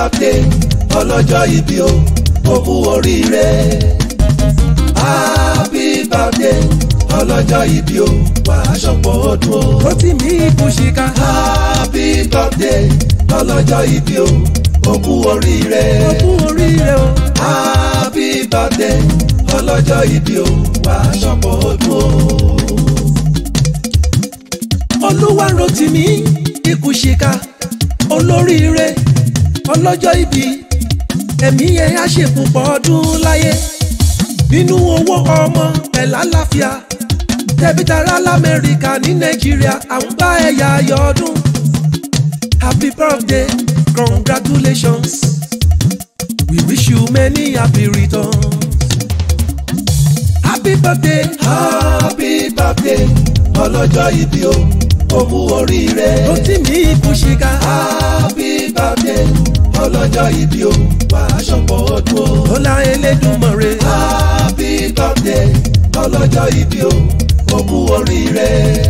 birthday ọlọ́jọ́ ìbí o ó kú oríire. Happy birthday ọlọ́jọ́ ìbí o wà á ṣọ̀pọ̀ ọdún o. Rotimi Ikushika. Happy birthday ọlọ́jọ́ ìbí o ó kú oríire. Ó kú oríire o. Happy birthday ọlọ́jọ́ ìbí o wà á ṣọ̀pọ̀ ọdún o. Olúwa Rotimi Ikushika olóríire ọlọ́jọ́ ìbí ẹ̀mí yẹn á ṣe púpọ̀ ọdún láyé nínú owó ọmọ pẹ̀lú àlàáfíà tẹ̀bítàrà l'Amẹ́ríkà ní Nàìjíríà à ń bá ẹ̀yà ayọ̀ ọdún. Happy birthday, congratulations, we wish you many happy returns. Happy birthday, happy birthday ọlọ́jọ́ ìbí o ó kú oríire. Rotimi Ikushika. Happy birthday ọlọ́jọ́ ìbí o wà á ṣọ̀pọ̀ ọdún o. Ọlá Elédùmarè. Happy birthday ọlọ́jọ́ ìbí o ó kú oríire.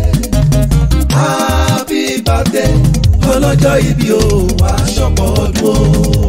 Happy birthday ọlọ́jọ́ ìbí o wà á ṣọ̀pọ̀ ọdún o.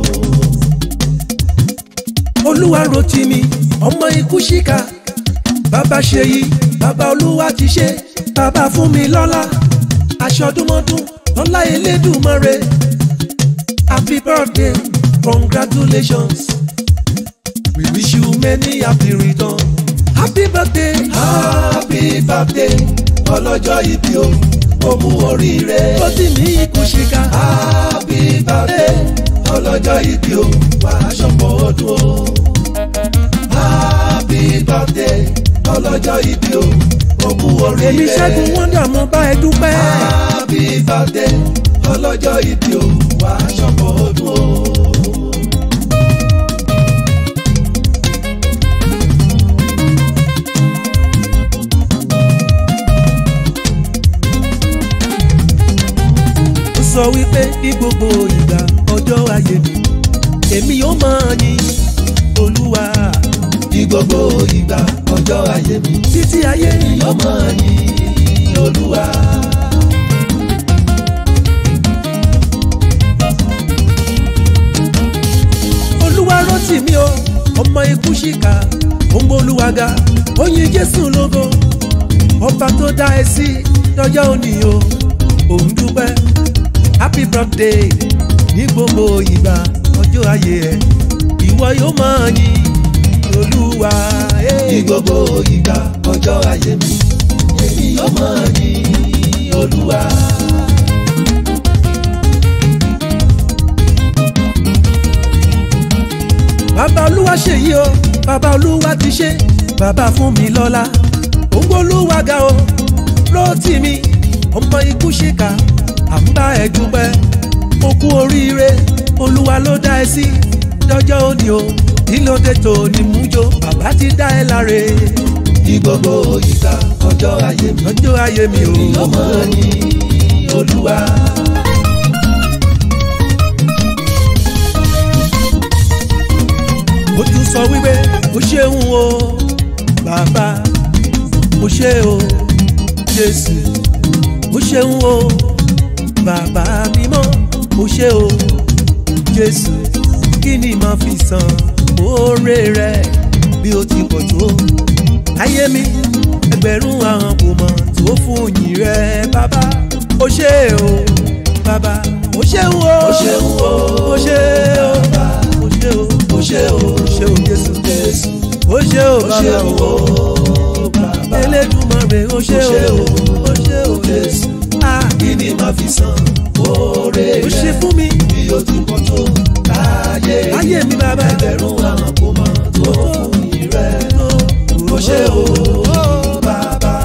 Olúwa Rotimi ọmọ Ikushika bàbá Ṣèyí bàbá Olúwa ti ṣe bàbá fún mi lọ́lá aṣọdúnmọ́dún ọlá Elédùmarè. Happy birthday, congratulations, we wish you many happy returns. Happy birthday, happy birthday ọlọ́jọ́ ìbí o ó kú oríire. Rotimi Ikushika. Happy birthday ọlọ́jọ́ ìbí o wà á ṣọ̀pọ̀ ọdún o. Happy birthday ọlọ́jọ́ ìbí o ó kú oríire. Èmi Ṣẹ́gun Wonder mo bá ẹ dúpẹ́. Happy birthday ọlọ́jọ́ ìbí o wà á ṣọ̀pọ̀ ọdún o. Ó sọ wípé ní gbogbo ìgbà ọjọ́ ayé mi èmi yóò máa yìn Olúwa. Ní gbogbo ìgbà ọjọ́ ayé mi títí ayé yóò máa yìn Olúwa. Olúwa Rotimi o ọmọ Ikushika ó ń gbólúwaga ó yin Jésù lógo ọba tó dá ẹ sí lọ́jọ́ òní o òun dúpẹ́. Happy birthday ní gbogbo ìgbà ọjọ́ ayé ẹ ìwọ yóò máa yìn Olúwa. Ní gbogbo ìgbà ọjọ́ ayé mi èmi yóò máa yìn Olúwa. Bàbá Olúwa Ṣèyí o bàbá Olúwa ti ṣe bàbá fún mi lọ́lá ó ń gbólúwaga o Rotimi ọmọ Ikushika à ń bá ẹ dúpẹ́ ó kú oríire Olúwa ló dá ẹ sí lọ́jọ́ òní o nílòdè tó ní mújó bàbá ti dá ẹ láre. Ní gbogbo ìgbà ọjọ́ ayé mi ọjọ́ ayé mi o èmi yóò máa yìn Olúwa. Ó tún sọ wípé ó ṣeun o bàbá ó ṣe o Jésù ó ṣeun o bàbá mímọ́ ó ṣe o Jésù kí ni màá fi san oore rẹ bí ó ti pọ̀ tó ayé mi ẹgbẹ̀rún àwọn kò mọ̀ tó fún yìn rẹ bàbá ó ṣe o bàbá ó ṣeun o Ó ṣeun o ó ṣe o bàbá ó ṣe o ó ṣe o ó ṣe o Jésù Jésù ó ṣe o ó ṣe bàbá o bàbá Elédùmarè ó ṣe o ó ṣe o Jésù. ah Kí ni màá fi san oore ó ṣe rẹ fún mi bí ó ti pọ̀ tó láyé mi bàbá ẹgbẹ̀rún àwọn kò mọ̀ tó fún yìn rẹ. Ó ṣe o bàbá.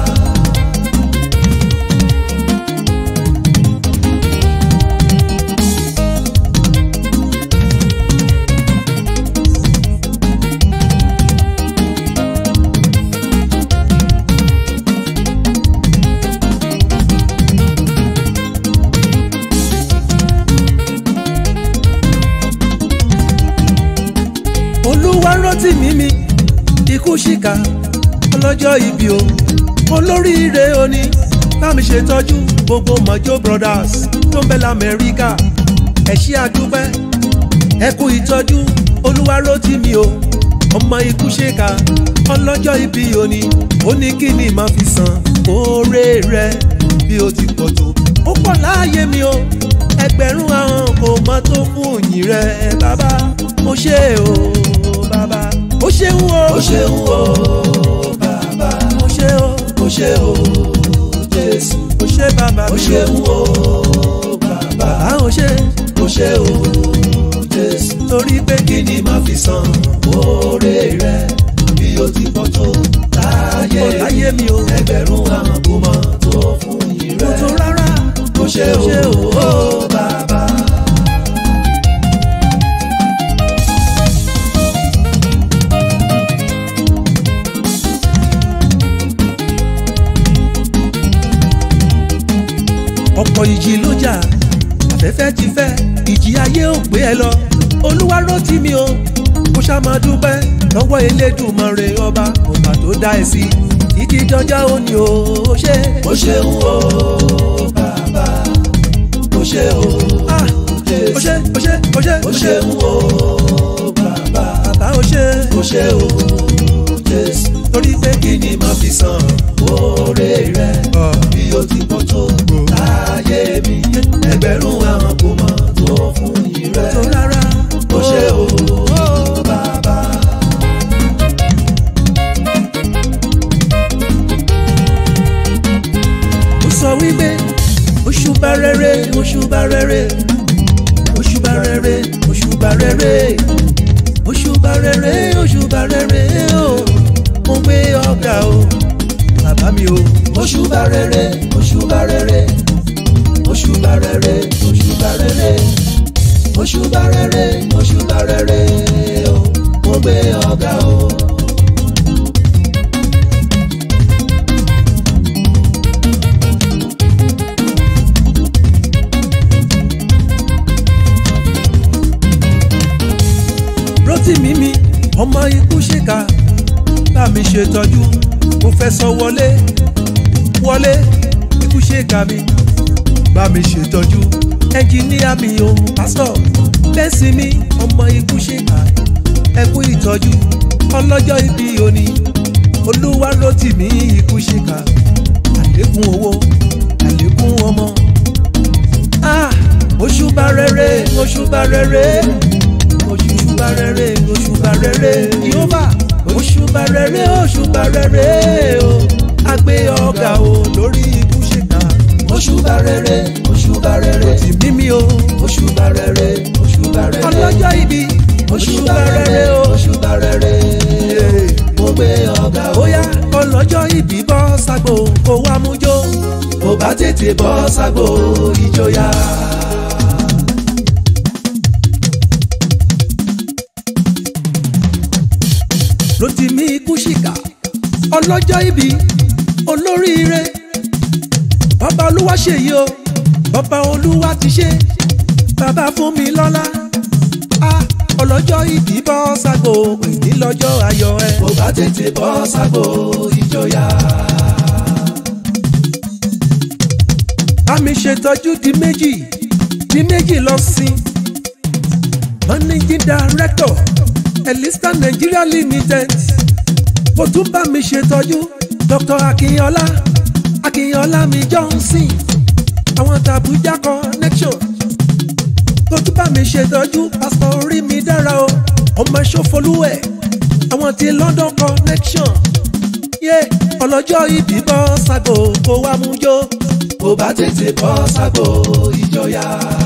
Olúwa Rotimi mi Ikushika ọlọ́jọ́ ìbí o olóríire òní bá mi ṣètọ́jú gbogbo Mojo Brothers tó ń bẹ l'Amẹ́ríkà ẹ ṣé àdúpẹ́ ẹ kú ìtọ́jú Olúwarótìmí o ọmọ ikú ṣèkà ọlọ́jọ́ ìbí òní ó ní kí ni màá fi san oore rẹ bí ó ti pọ̀ tó ó pọ̀ láàyè mi o ẹgbẹ̀rún ahọ́n kò mọ tó fún òyìn rẹ bàbá ó ṣe o bàbá ó ṣeun o ó ṣeun o bàbá ó ṣe o ó ṣe o Jésù ó ṣe bàbá ó ṣeun o bàbá ó ṣe ó ṣe o Jésù torí pé kí ni màá fi san oore rẹ bí ó ti pọ̀ tó láyé mi o ẹgbẹ̀rún ahọ́n kò mọ tó fún òyìn rẹ kò tó rárá ó ṣe o bàbá. ọ̀pọ̀ ìjì ló jà afẹ́fẹ́ ti fẹ́ ìjì ayé ò gbé ẹ lọ Olúwarótìmí o kó ṣá máa dúpẹ́ lọ́wọ́ Elédùmarè ọba tó dá ẹ sí títí dọjọ́ òní o ó ṣe. ó ṣeun o bàbá ó ṣe o Jésù ó ṣe ó ṣeun o bàbá ó ṣe o Jésù torí pé kí ni màá fi san oore rẹ bí ó ti pọ̀ tó láyé mi ẹgbẹ̀rún ahọ́n kò mọ tó fún yín rẹ tó rárá ó ṣe o bàbá. ó sọ wípé òṣùbà rere òṣùbà rere òṣùbà rere òṣùbà rere òṣùbà rere òṣùbà rere o mo gbé ọ̀gá o bàbá mi o. òṣùbà rere òṣùbà rere òṣùbà rere òṣùbà rere òṣùbà rere òṣùbà rere o mo gbé ọ̀gá o. Rótìmí mi ọmọ ikú ṣèkà bá mi ṣètọ́jú mo fẹ́ sọ wọlé ikú ṣèkà mi bá mi ṣètọ́jú ẹnjìníà mi o pásítọ̀ bẹ́sì mi ọmọ ikú ṣèkà ẹ kú ìtọ́jú ọlọ́jọ́ ìbí òní Olúwarótìmí ikú ṣèkà àlékún owó àlékún ọmọ òṣùbà rere òṣùbà rere òṣùbà rere òṣùbà rere Jèhófà òṣùbà rere òṣùbà rere o àgbé ọ̀gá o lórí ikú ṣèkà. òṣùbà rere òṣùbà rere Rótìmí mi o òṣùbà rere òṣùbà rere ọlọ́jọ́ ìbí òṣùbà rere òṣùbà rere mo gbé ọ̀gá o. bóyá ọlọ́jọ́ ìbí bọ́ ságbó kó wá mú jó. mo bá tètè bọ́ ságbó ìjọyà. Rótìmí ikú ṣìkà ọlọ́jọ́ ìbí olóríire bàbá olúwa ṣèyí o bàbá olúwa ti ṣe bàbá fún mi lọ́lá ọlọ́jọ́ ìbí bọ́ ságbó èyí lọ́jọ́ ayọ̀ ẹ. mo bá tètè bọ́ ságbó ìjọyà. bá mi ṣètọ́jú di méjì lọ sí managing director Elista Nigeria Limited kò tún bá mi ṣètọ́jú Dr. Akínyọlá mi Johnson àwọn tàbújá connection kò tún bá mi ṣètọ́jú Pastor Orímidára o ọmọ Ṣófolúwẹ̀ àwọn ti London connection ọlọ́jọ́ ìbí bọ́ ságbó kó wá mú jó. mo bá tètè bọ́ ságbó ìjọyà.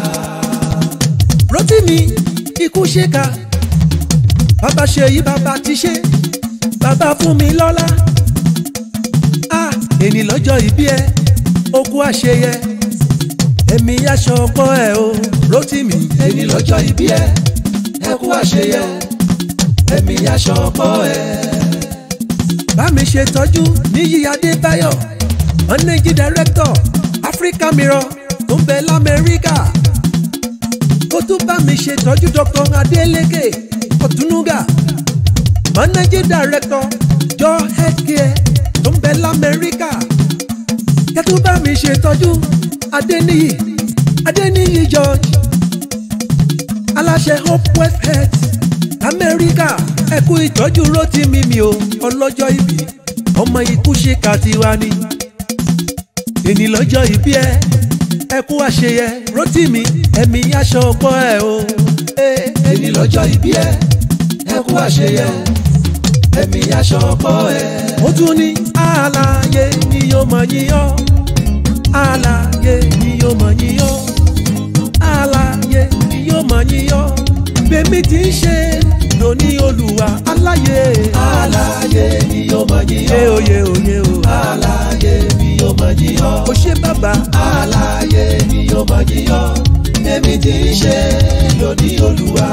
Rótìmí ikú ṣèkà bàbá ṣèyí bàbá ti ṣe bàbá fún mi lọ́lá èní lọ́jọ́ ìbí ẹ okú àṣeyẹ ẹ̀mí aṣọ ọkọ ẹ o Rótìmí. èní lọ́jọ́ ìbí ẹ ẹkú àṣeyẹ ẹ̀mí aṣọ ọkọ ẹ. bá mi ṣètọ́jú Níyì Adébáyọ̀ managing director Africa Mirror tó ń bẹ l'Amẹ́ríkà kó tún bá mi ṣètọ́jú Dr. Adeleke Otunuga managing director Joy Healthcare tó ń bẹ l'Amẹ́ríkà kẹ́tù bá mi ṣètọ́jú Adéníyì George aláṣẹ hope west health amẹ́ríkà ẹ kú ìtọ́jú Rótìmí mi o ọlọ́jọ́ ìbí ọmọ ikú ṣèkà tiwa ni èní lọ́jọ́ ìbí ẹ kú àṣeyẹ Rótìmí ẹ̀mí aṣọ ọ̀pọ̀ ẹ̀ o. èní lọ́jọ́ ìbí ẹ kú àṣeyẹ ẹ̀mí aṣọ ọ̀pọ̀ ẹ̀. ó tún ní alààyè ni yóò máa yìn ọ́ alààyè ni yóò máa yìn ọ́ alààyè ni yóò máa yìn ọ́ bẹ́ẹ̀mi tí ń ṣe lóní Olúwa alààyè. alààyè ni yóò máa yìn ọ́. oyè oyè o. alààyè ni yóò máa yìn ọ́. ó ṣe bàbá. alààyè ni yóò máa yìn ọ́. bẹ́ẹ̀mi tí ń ṣe lóní Olúwa.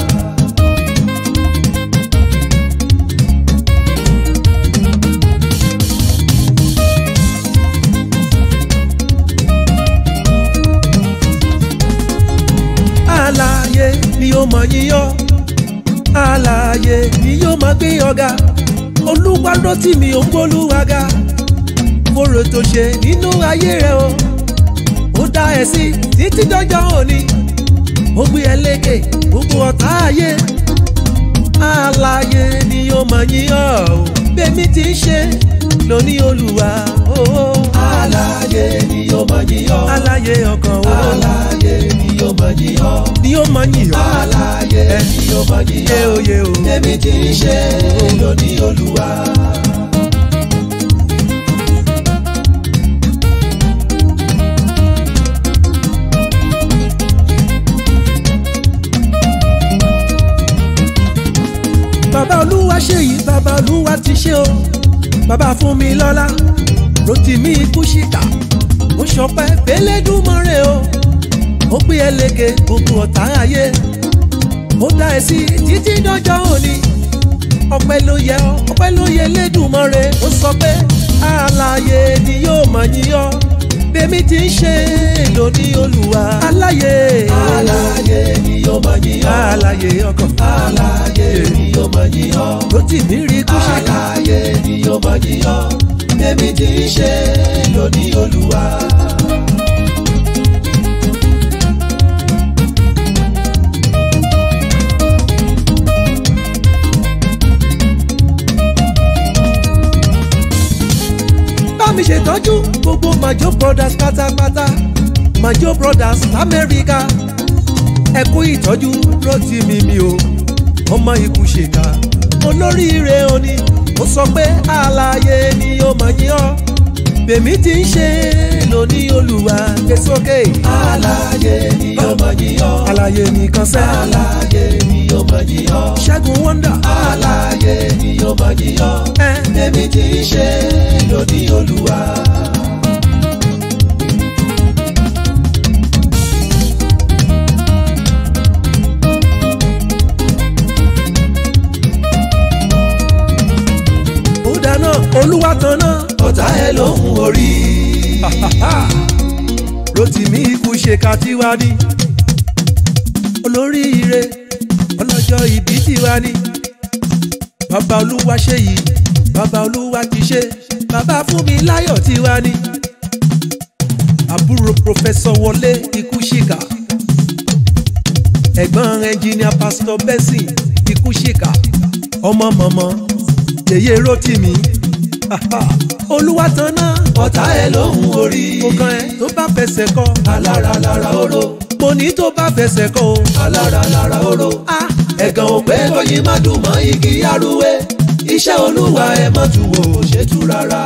alààyè ni yóò máa yìn ọ́ alààyè ni yóò máa gbé ọ̀gá Olúwa Rótìmí ò ń gbólúwaga kóró tó ṣe nínú ayé rẹ o ó dá ẹ sí títí dọjọ́ òní ó gbé ẹ lékè gbogbo ọ̀tá ayé alààyè ni yóò máa yìn ọ́ bẹ́ẹ̀mi tí ń ṣe lóní Olúwa. alààyè ni yóò máa yìn ọ́. alààyè ọkàn o. alààyè ni yóò máa yìn ọ́. ni yóò máa yìn ọ́. alààyè ni yóò máa yìn ọ́. oyè o. bẹ́ẹ̀mi tí ń ṣe lóní Olúwa. bàbá Olúwa ṣe yìí bàbá Olúwa ti ṣe o bàbá fún mi lọ́lá Rótìmí ikú ṣìkà ó ṣọpẹ́ fẹ́lẹ́dùmarè o ó gbé ẹ lékè gbogbo ọ̀tá ayé ó dá ẹ sí títí dọjọ́ òní ọpẹ́ ló yẹ ọ́ ọpẹ́ ló yẹ Lédùmarè ó sọ pé alààyè ni yóò máa yìn ọ́ bẹ́ẹ̀mi tí ń ṣe lóní Olúwa alààyè. alààyè ni yóò máa yìn ọ́. alààyè ọkàn. alààyè ni yóò máa yìn ọ́. Rótìmí rí ikú ṣìkà. alààyè ni yóò máa yìn ọ́. bẹ́ẹ̀mi tí ń ṣe lóní Olúwa. mi ṣètọ́jú gbogbo Majo Brothers pátápátá Majo Brothers lamẹ́ríkà ẹ kú ìtọ́jú Rótìmí mi o ọmọ ikú ṣèkà olóríire òní ó sọ pé alààyè ni yóò máa yìn ọ́ bẹ́ẹ̀mi tí ń ṣe lóní Olúwa gbé sókè. alààyè ni yóò máa yìn ọ́. alààyè nìkan sẹ́. alààyè ni yóò máa yìn ọ́. Ṣẹ́gun wonder. alààyè ni yóò máa yìn ọ́. bẹ́ẹ̀mi tí ń ṣe lóní Olúwa. ó dáná Olúwa tanná ọ̀tá ẹ lóhùn orí. Rótìmí ikú ṣèkà tiwa ni olóríire ọlọ́jọ́ ìbí tiwa ni bàbá Olúwa ṣe yìí bàbá Olúwa ti ṣe bàbá fún mi láyọ̀ tiwa ni àbúrò pòfẹ́sọ̀ Wọlé ikú ṣìkà ẹ̀gbọ́n ẹnjìníà pásítọ̀ Benson ikú ṣìkà ọmọ mọ̀mọ́ yèyé Rótìmí Olúwa tanná ọ̀tá ẹ lóhùn orí. mo kàn ẹ́ tó bá fẹsẹ̀ kọ́ alára lára oró. mo ní tó bá fẹsẹ̀ kọ́ o. alára lára oró. ẹ̀gàn òpè kọ́yìn má dùn mọ́ igi arúwé. iṣẹ́ Olúwa ẹ má tu wò ó ṣe tú rárá.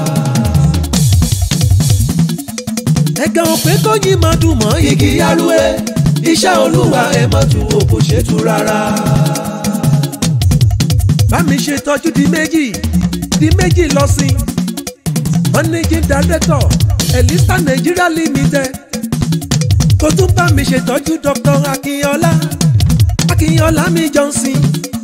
ẹ̀gàn òpè kọ́yìn má dùn mọ́ igi arúwé. iṣẹ́ Olúwa ẹ má tu wò ó ṣe tú rárá. bá mi ṣe tọ́jú di méjì lọ sí managing director Elisa Nigeria Limited kó tún bá mi ṣètọ́jú Dr. Akínyọlá mi Johnson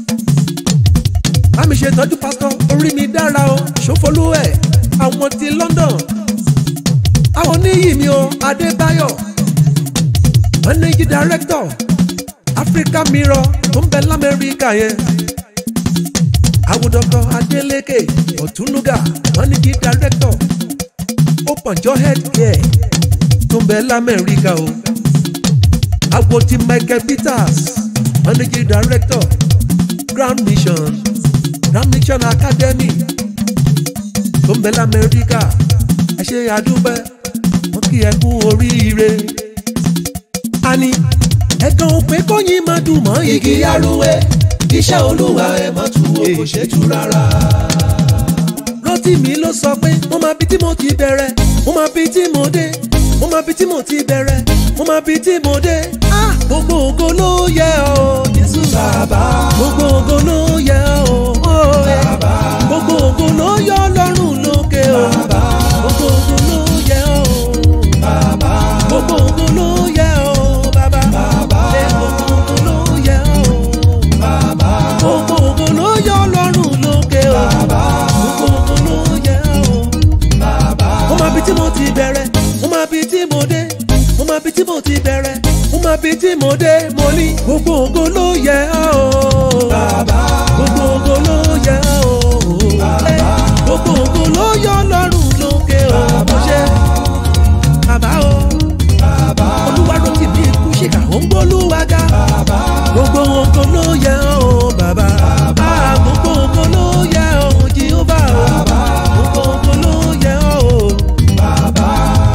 bá mi ṣètọ́jú Pastor Orímidára o Ṣófolúwẹ̀ àwọn ti London àwọn oníyì mi o Adébáyọ̀ managing director Africa Mirror tó ń bẹ l'Amẹ́ríkà yẹn àwọn Dr. Adeleke Otunuga managing director Opanjo Healthcare tó ń bẹ l'Amẹ́ríkà o Agwoti Michael Peters, Managing Director, Grand Mission Academy, tó ń bẹ l'Amẹ́ríkà. Ẹ ṣé àdúpẹ́, wọ́n kí ẹ kú oríire. Àní ẹ̀kan òpè kóyin máa dùn mọ́ igi arúwé, iṣẹ́ Olúwa ẹ̀ má tu o kò ṣe tú rárá. Rótìmí ló sọ pé mo máa bí tí mo ti bẹ̀rẹ̀, mo máa bí tí mo dé, mo máa bí tí mo ti bẹ̀rẹ̀, mo máa bí tí mo dé. Gbogbo ògo ló yẹ ọ́ Jésù bàbá, gbogbo ògo ló yẹ ọ́ bàbá, gbogbo ògo ló yọ Ọlọ́run lókè ọ́ gbogbo ògo ló yẹ ọ́ bàbá, gbogbo ògo ló yẹ ọ́ bàbá gbogbo ògo ló yẹ ọ́ bàbá, gbogbo ògo ló yọ Ọlọ́run lókè ọ́ gbogbo ògo ló yẹ ọ́ bàbá. mo máa bí tí mo ti bẹ̀rẹ̀, mo máa bí tí mo dé, mo máa bí tí mo ti bẹ̀rẹ̀, mo máa bí tí mo dé. Mo ní gbogbo ògo ló yẹ ọ́ Bàbá, gbogbo ògo ló yẹ ọ́ bàbá, gbogbo ògo ló yọ Ọlọ́run lókè ọ́ mo ṣe bàbá o bàbá, Olúwarótìmí Kúṣìkà ó ń gbólúwa ga. bàbá, Gbogbo ògo ló yẹ ọ́ bàbá gbogbo ògo ló yẹ ọ́ Jèhófà gbogbo ògo ló yẹ ọ́ bàbá.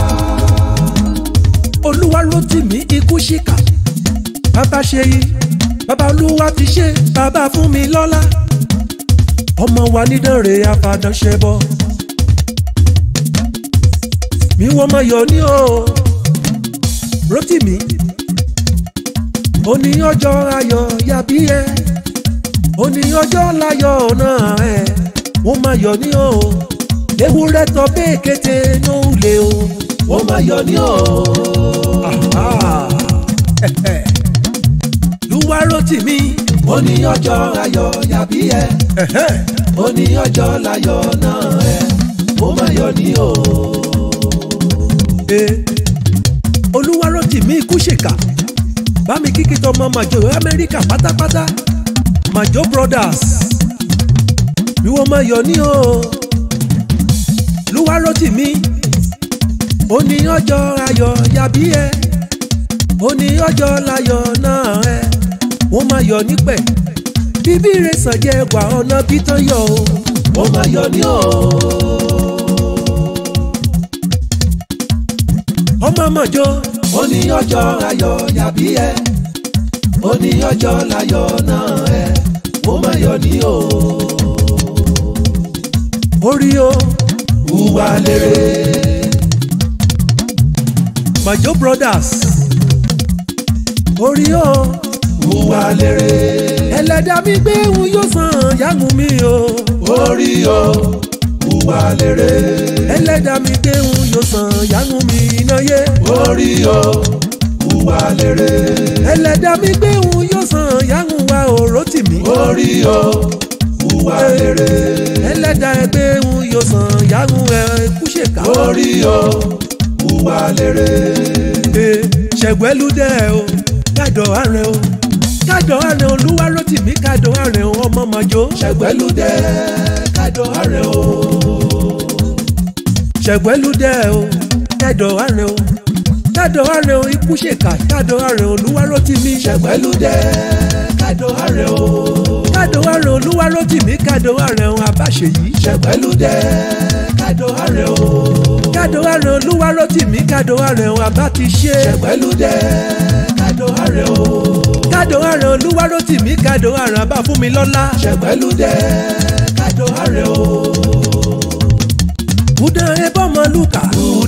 Olúwarótìmí Kúṣìkà. Bàbá ṣe yí, bàbá Olúwa ti ṣe, bàbá fún mi lọ́lá. Ọmọ wa nídànrè àfàdánṣẹ́ bọ́. Mi wọ́n máa yọ ní o, Rótìmí. Òní ọjọ́ ayọ̀ yàbí ẹ, òní ọjọ́ láyọ̀ náà ẹ, wọ́n máa yọ ní o. Ewúrẹ́ tọ́ bẹ́ẹ̀ kété ní òòlè o, Wọ́n máa yọ ní o. Olúwarótìmí. Ó ní ọjọ́ ayọ̀ yàbí ẹ, ó ní ọjọ́ láyọ̀ náà ẹ, wọ́n máa yọ ní o. Olúwarótìmí Kúṣìkà. Bá mi kíkí tọmọ Màjò Amẹ́ríkà pátápátá, Màjò Brothers. Bí wọ́n máa yọ ní o. Olúwarótìmí. Ó ní ọjọ́ ayọ̀ yàbí ẹ, ó ní ọjọ́ láyọ̀ náà ẹ, wọ́n máa yọ nípẹ̀. Bíbí rẹ̀ sàn jẹ́ ẹ̀wà ọ̀nà bí tán yọ o. Wọ́n máa yọ ní o. Ọmọ Màjò. Ó ní ọjọ́ ayọ̀ yàbí ẹ, ó ní ọjọ́ láyọ̀ náà ẹ, wọ́n máa yọ ní o. Orí o. Hùwà lérè. Màjò Brothers. Orí o. Hùwà lérè. Ẹlẹ́dà mi gbé òun yóò san yàgò mi o. Orí o. Hùwà lérè. Ẹlẹ́dà mi gbé òun yóò san yàgò mi iná yé. Orí o. Hùwà lérè. Ẹlẹ́dà mi gbé òun yóò san yàgò wa o Rótìmí. Orí o. Hùwà lérè. Ẹlẹ́dà ẹgbẹ́ òun yóò san yàgò ẹ Kúṣìkà. Orí o. Hùwà lérè. Ṣẹ̀gbẹ́lúdẹ́ o, kádọ̀ àrẹ o, kádọ̀ àrẹ Olúwarótìmí, kádọ̀ àrẹ ọmọ Màjò. Ṣẹ̀gbẹ́lúdẹ́ kádọ̀ àrẹ o. Ṣẹ̀gbẹ́lúdẹ́ o, kádọ̀ àrẹ o, kádọ̀ àrẹ Kúṣìkà, kádọ̀ àrẹ Olúwarótìmí. Ṣẹ̀gbẹ́lúdẹ́ kádọ̀ àrẹ o. Kádọ̀ àrẹ Olúwarótìmí, kádọ̀ àrẹ Abáṣeyí. Ṣẹ̀gbẹ́lúdẹ́ kádọ̀ àrẹ o. Kádọ̀ àrẹ Olúwarótìmí, kádọ̀ àrẹ Abátiṣe. Ṣẹ̀gbẹ́lúdẹ́ kádọ̀ àrẹ o. Kádọ̀ àrẹ Olúwarótìmí, kádọ̀ àrẹ Abáfúnmilọ́lá. Ṣẹ̀gbẹ́lúdẹ́ kádọ̀ àrẹ o. Udan e bọ́mọ lùkà.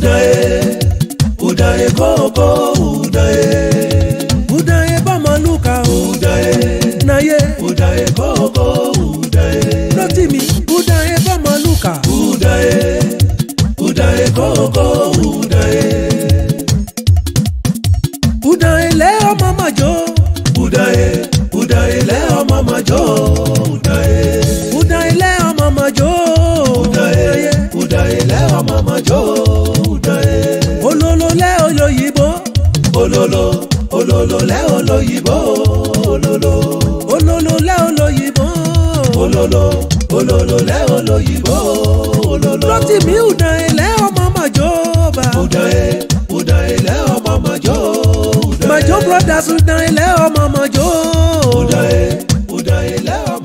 Udan e kókó, udan e. Udan e bọ́mọ lùkà o. Udan e. Náyé. Udan e kókó, udan e. Rótìmí. Udan e bọ́mọ lùkà. Udan e. Udan e kókó, udan e. Udan ilé ọmọ Màjò. Udan e. Udan ilé ọmọ Màjò. Udan e. Udan ilé ọmọ Màjò. Udan e. Udan ilé ọmọ Màjò. Udan e. Olólo lẹ́ olóyìnbó. Olólo. Olólo lẹ́ olóyìnbó. Olólo. Olólo lẹ́ olóyìnbó. Olólo. Olólo lẹ́ olóyìnbó. Olólo. Rótìmí Udan ilé ọmọ Màjò bá. Udan e. Udan ilé ọmọ Màjò. Udan e. Màjò lọ́dà sùn dán ilé ọmọ ọmọjọ́. ó dán ilé ọmọ